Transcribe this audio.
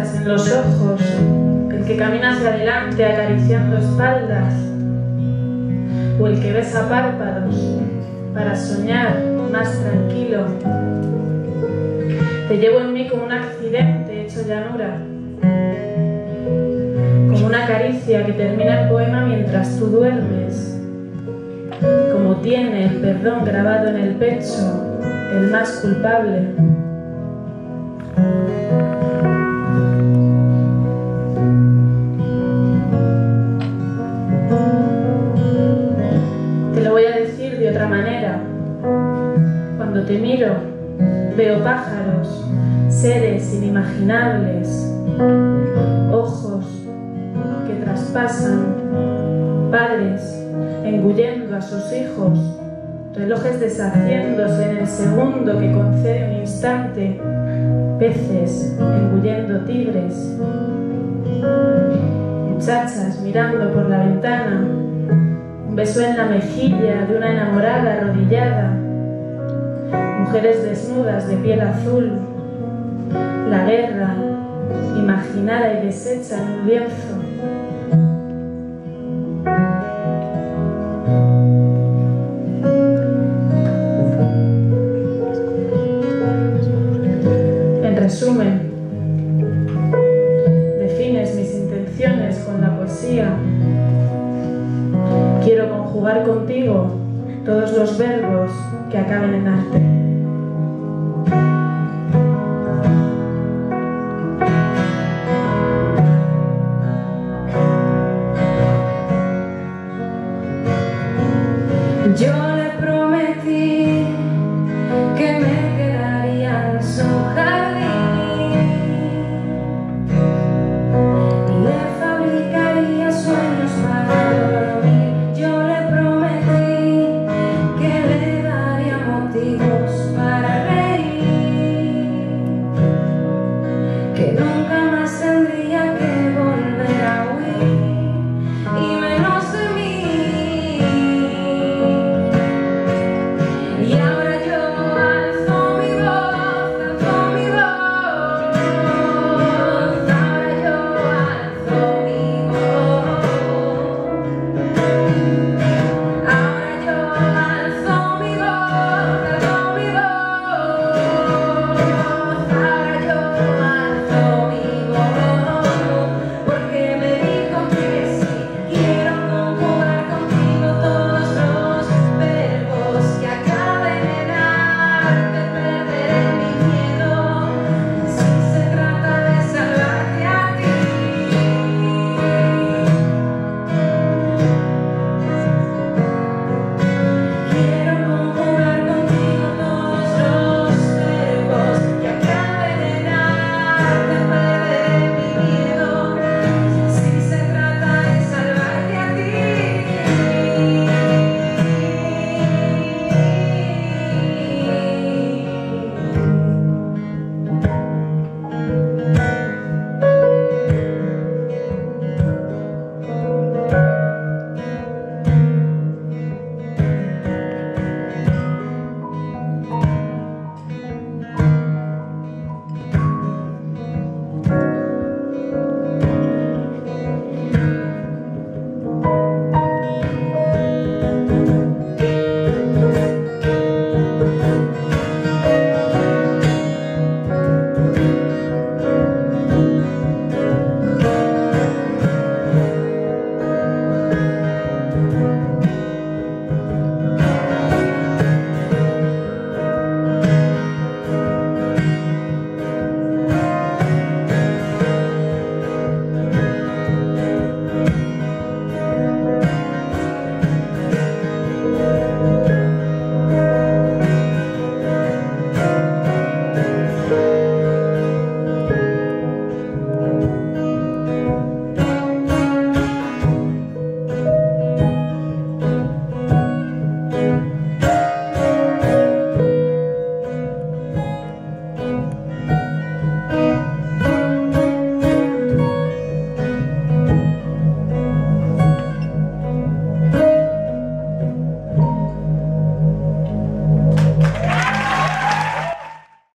manchas en los ojos, el que camina hacia adelante acariciando espaldas, o el que besa párpados para soñar más tranquilo. Te llevo en mí como un accidente hecho llanura, como una caricia que termina el poema mientras tú duermes, como tiene el perdón grabado en el pecho el más culpable. Te lo voy a decir de otra manera. Cuando te miro, veo pájaros, seres inimaginables, ojos que traspasan, padres engullendo a sus hijos, relojes deshaciéndose en el segundo que concede un instante, peces engullendo tigres, muchachas mirando por la ventana, un beso en la mejilla de una enamorada arrodillada, mujeres desnudas de piel azul, la guerra imaginada y deshecha en un lienzo. En resumen, defines mis intenciones con la poesía. Quiero conjugar contigo todos los verbos que acaben en arte.